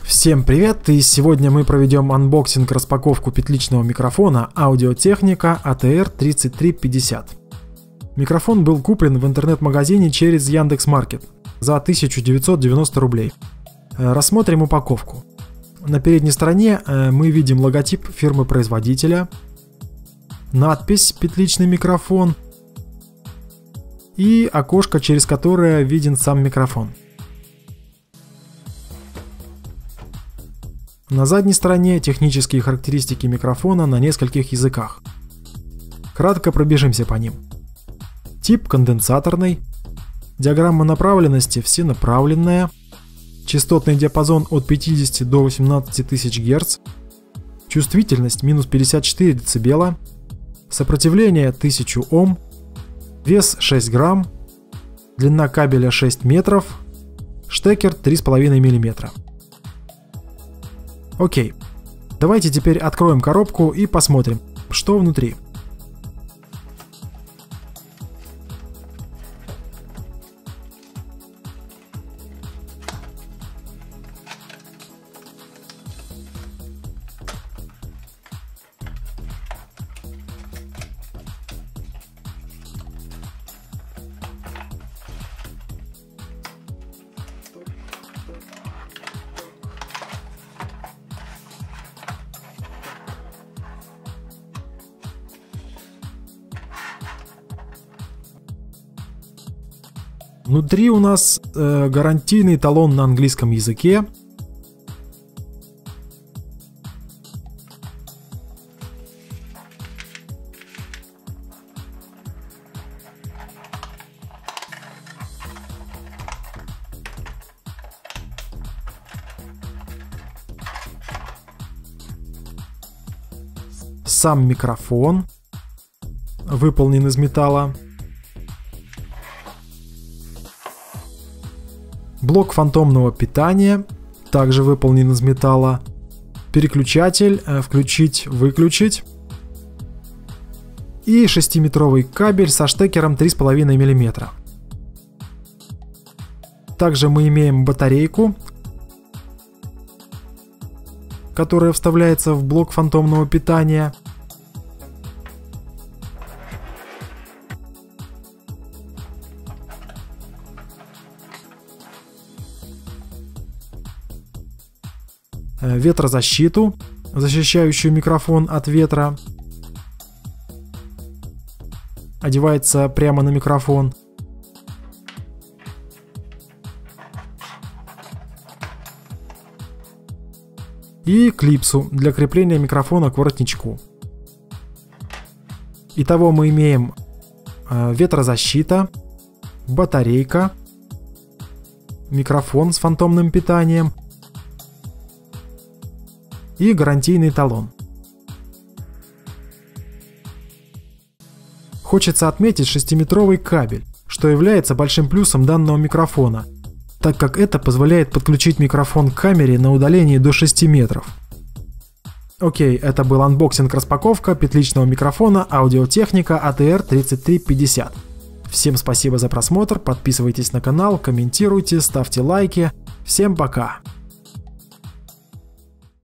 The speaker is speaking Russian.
Всем привет, и сегодня мы проведем анбоксинг, распаковку петличного микрофона Audio-Technica ATR3350. Микрофон был куплен в интернет-магазине через Яндекс.Маркет за 1990 рублей. Рассмотрим упаковку. На передней стороне мы видим логотип фирмы-производителя, надпись «Петличный микрофон» и окошко, через которое виден сам микрофон. На задней стороне технические характеристики микрофона на нескольких языках. Кратко пробежимся по ним. Тип конденсаторный, диаграмма направленности всенаправленная, частотный диапазон от 50 до 18 тысяч Гц, чувствительность минус 54 дБ, сопротивление 1000 Ом, вес 6 грамм, длина кабеля 6 метров, штекер 3,5 мм. Окей, давайте теперь откроем коробку и посмотрим, что внутри. Внутри у нас гарантийный талон на английском языке. Сам микрофон выполнен из металла. Блок фантомного питания также выполнен из металла. Переключатель включить-выключить. И 6-метровый кабель со штекером 3,5 мм. Также мы имеем батарейку, которая вставляется в блок фантомного питания. Ветрозащиту, защищающую микрофон от ветра. Одевается прямо на микрофон. И клипсу для крепления микрофона к воротничку. Итого мы имеем ветрозащита, батарейка, микрофон с фантомным питанием и гарантийный талон. Хочется отметить 6-метровый кабель, что является большим плюсом данного микрофона, так как это позволяет подключить микрофон к камере на удалении до 6 метров. Окей, это был анбоксинг-распаковка петличного микрофона Audio-Technica ATR3350. Всем спасибо за просмотр, подписывайтесь на канал, комментируйте, ставьте лайки. Всем пока!